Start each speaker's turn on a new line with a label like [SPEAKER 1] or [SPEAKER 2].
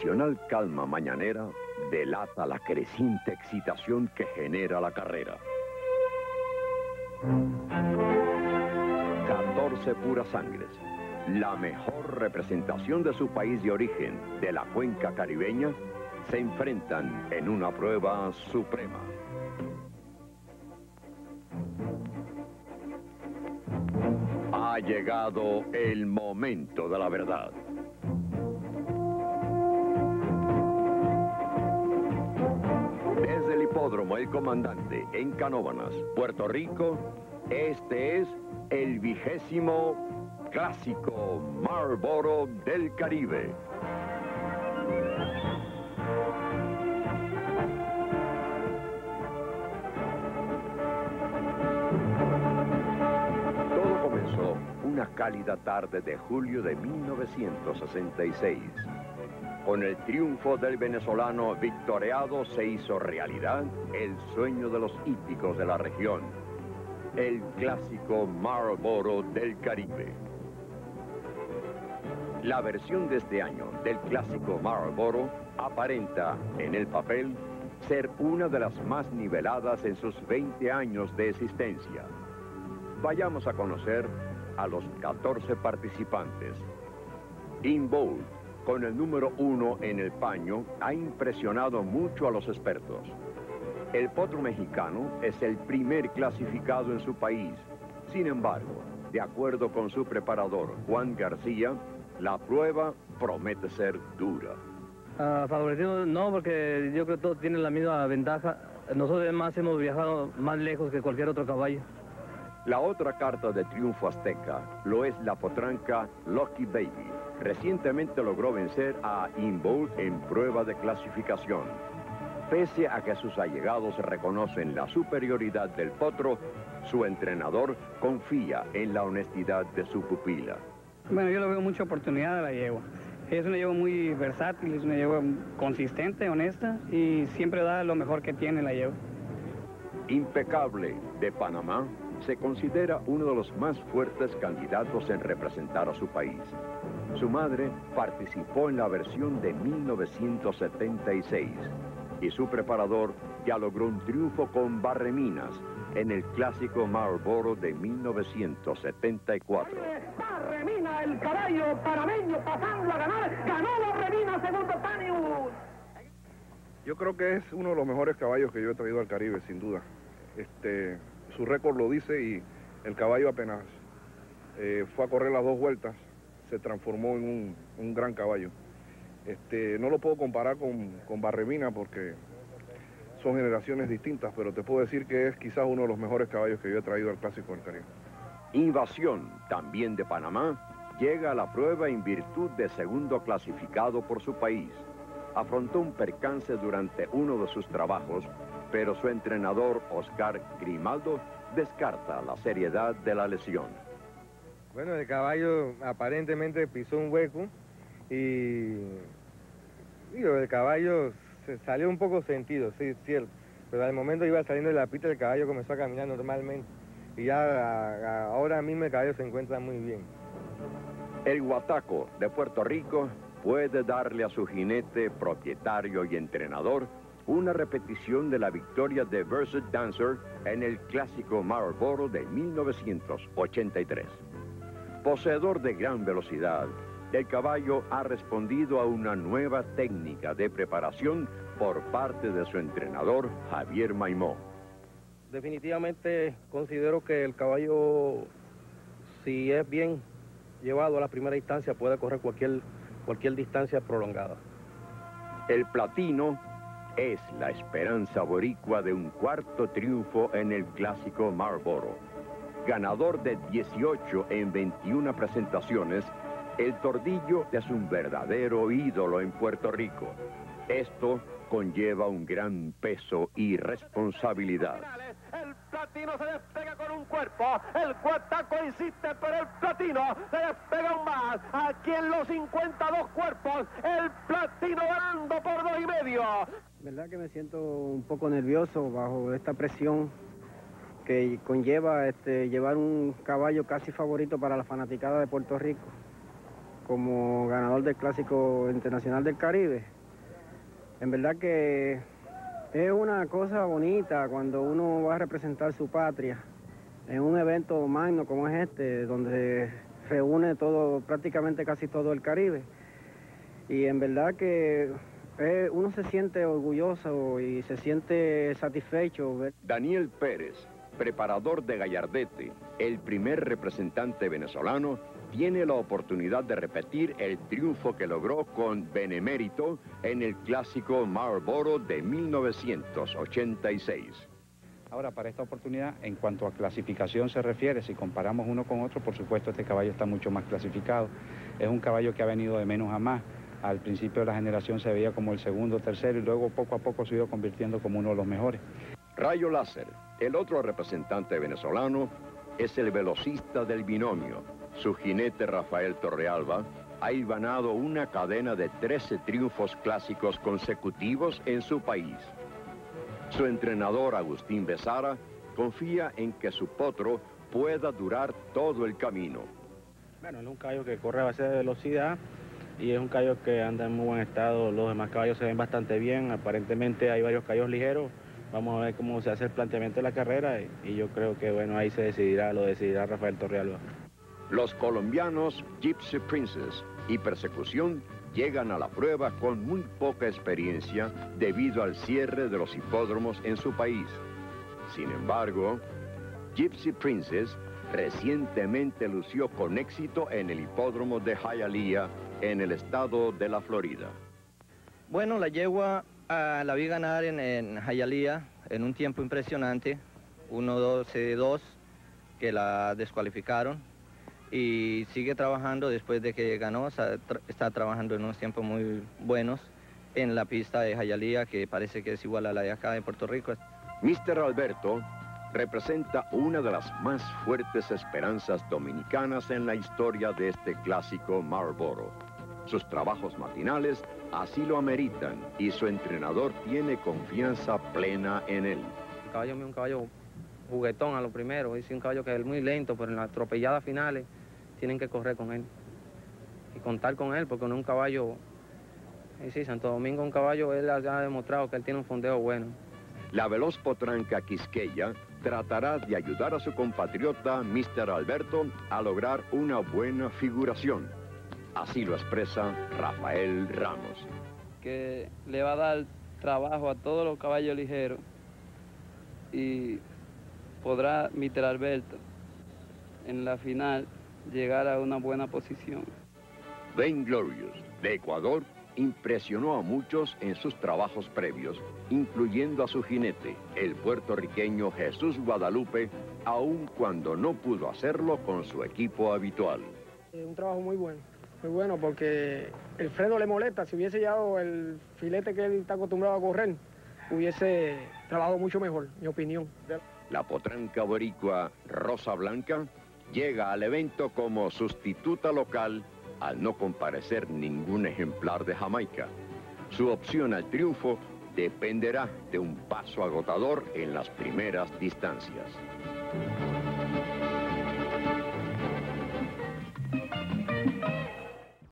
[SPEAKER 1] tradicional calma mañanera delata la creciente excitación que genera la carrera. 14 puras sangres, la mejor representación de su país de origen, de la cuenca caribeña, se enfrentan en una prueba suprema. Ha llegado el momento de la verdad. Desde el hipódromo El Comandante, en Canóvanas, Puerto Rico, este es el 20º Clásico Marlboro del Caribe. Todo comenzó una cálida tarde de julio de 1966. Con el triunfo del venezolano victoriado se hizo realidad el sueño de los hípicos de la región, el Clásico Marlboro del Caribe. La versión de este año del Clásico Marlboro aparenta, en el papel, ser una de las más niveladas en sus 20 años de existencia. Vayamos a conocer a los 14 participantes. In Bold, con el número 1 en el paño, ha impresionado mucho a los expertos. El potro mexicano es el primer clasificado en su país. Sin embargo, de acuerdo con su preparador, Juan García, la prueba promete ser dura.
[SPEAKER 2] Favorecido no, porque yo creo que todos tienen la misma ventaja. Nosotros además hemos viajado más lejos que cualquier otro caballo.
[SPEAKER 1] La otra carta de triunfo azteca lo es la potranca Lucky Baby. Recientemente logró vencer a In Bold en prueba de clasificación. Pese a que sus allegados reconocen la superioridad del potro, su entrenador confía en la honestidad de su pupila.
[SPEAKER 3] Bueno, yo le veo mucha oportunidad a la yegua. Es una yegua muy versátil, es una yegua consistente, honesta y siempre da lo mejor que tiene la yegua.
[SPEAKER 1] Impecable de Panamá, se considera uno de los más fuertes candidatos en representar a su país. Su madre participó en la versión de 1976 y su preparador ya logró un triunfo con Barreminas en el Clásico Marlboro de 1974.
[SPEAKER 4] Barremina, el caballo panameño pasando a ganar, ganó Barremina, segundo Panius.
[SPEAKER 5] Yo creo que es uno de los mejores caballos que yo he traído al Caribe, sin duda. Su récord lo dice y el caballo apenas fue a correr las 2 vueltas, se transformó en un gran caballo. No lo puedo comparar con Barremina porque son generaciones distintas, pero te puedo decir que es quizás uno de los mejores caballos que yo he traído al Clásico del Caribe.
[SPEAKER 1] Invasión, también de Panamá, llega a la prueba en virtud de segundo clasificado por su país. Afrontó un percance durante uno de sus trabajos, pero su entrenador, Oscar Grimaldo, descarta la seriedad de la lesión.
[SPEAKER 6] Bueno, el caballo aparentemente pisó un hueco y el caballo se salió un poco sentido, sí, cierto. Pero al momento iba saliendo de la pista, el caballo comenzó a caminar normalmente. Y ya ahora mismo el caballo se encuentra muy bien.
[SPEAKER 1] El Guataco de Puerto Rico puede darle a su jinete, propietario y entrenador una repetición de la victoria de Versed Dancer en el Clásico Marlboro de 1983. Poseedor de gran velocidad, el caballo ha respondido a una nueva técnica de preparación por parte de su entrenador, Javier Maimó.
[SPEAKER 7] Definitivamente considero que el caballo, si es bien llevado a la primera instancia, puede correr cualquier distancia prolongada.
[SPEAKER 1] El Platino es la esperanza boricua de un cuarto triunfo en el Clásico Marlboro. Ganador de 18 en 21 presentaciones, el Tordillo es un verdadero ídolo en Puerto Rico. Esto conlleva un gran peso y responsabilidad.
[SPEAKER 4] El Platino se despega con un cuerpo, el Guataco insiste, pero el Platino se despega aún más. Aquí en los 52 cuerpos, el Platino ganando por 2,5.
[SPEAKER 3] Verdad que me siento un poco nervioso bajo esta presión que conlleva llevar un caballo casi favorito para la fanaticada de Puerto Rico. como ganador del Clásico Internacional del Caribe. En verdad que es una cosa bonita cuando uno va a representar su patria en un evento magno como es este, donde se reúne todo, prácticamente casi todo el Caribe. Y en verdad que uno se siente orgulloso y se siente satisfecho.
[SPEAKER 1] Daniel Pérez, preparador de Gallardete, el primer representante venezolano, tiene la oportunidad de repetir el triunfo que logró con Benemérito en el Clásico Marlboro de 1986.
[SPEAKER 8] Ahora, para esta oportunidad, en cuanto a clasificación se refiere, si comparamos uno con otro, por supuesto este caballo está mucho más clasificado. Es un caballo que ha venido de menos a más. Al principio de la generación se veía como el segundo, tercero y luego poco a poco se ha ido convirtiendo como uno de los mejores.
[SPEAKER 1] Rayo Láser, el otro representante venezolano, es el velocista del binomio. Su jinete Rafael Torrealba ha ganado una cadena de 13 triunfos clásicos consecutivos en su país. Su entrenador Agustín Besara confía en que su potro pueda durar todo el camino.
[SPEAKER 7] Bueno, es un caballo que corre a base de velocidad y es un caballo que anda en muy buen estado. Los demás caballos se ven bastante bien. Aparentemente hay varios caballos ligeros. Vamos a ver cómo se hace el planteamiento de la carrera y yo creo que bueno, ahí lo decidirá Rafael Torrealba.
[SPEAKER 1] Los colombianos Gypsy Princess y Persecución llegan a la prueba con muy poca experiencia debido al cierre de los hipódromos en su país. Sin embargo, Gypsy Princess recientemente lució con éxito en el hipódromo de Hialeah en el estado de la Florida.
[SPEAKER 9] Bueno, la yegua la vi ganar en Hialeah en un tiempo impresionante, 1:12.2, que la descualificaron. Y sigue trabajando después de que ganó, está trabajando en unos tiempos muy buenos en la pista de Hialeah, que parece que es igual a la de acá de Puerto Rico.
[SPEAKER 1] Mr. Alberto representa una de las más fuertes esperanzas dominicanas en la historia de este clásico Marlboro. Sus trabajos matinales así lo ameritan y su entrenador tiene confianza plena en él.
[SPEAKER 7] El caballo mío es un caballo juguetón a lo primero, es un caballo que es muy lento, pero en las atropelladas finales tienen que correr con él y contar con él, porque no es un caballo, sí, Santo Domingo es un caballo, él ha demostrado que él tiene un fondeo bueno.
[SPEAKER 1] La veloz potranca Quisqueya tratará de ayudar a su compatriota Mr. Alberto a lograr una buena figuración. Así lo expresa Rafael Ramos.
[SPEAKER 10] Que le va a dar trabajo a todos los caballos ligeros y podrá Mr. Alberto en la final llegar a una buena posición.
[SPEAKER 1] Vainglorious, de Ecuador, impresionó a muchos en sus trabajos previos, incluyendo a su jinete, el puertorriqueño Jesús Guadalupe, aun cuando no pudo hacerlo con su equipo habitual.
[SPEAKER 11] Un trabajo muy bueno, porque el freno le molesta. Si hubiese llevado el filete que él está acostumbrado a correr, hubiese trabajado mucho mejor, mi opinión.
[SPEAKER 1] La potranca boricua Rosa Blanca llega al evento como sustituta local al no comparecer ningún ejemplar de Jamaica. Su opción al triunfo dependerá de un paso agotador en las primeras distancias.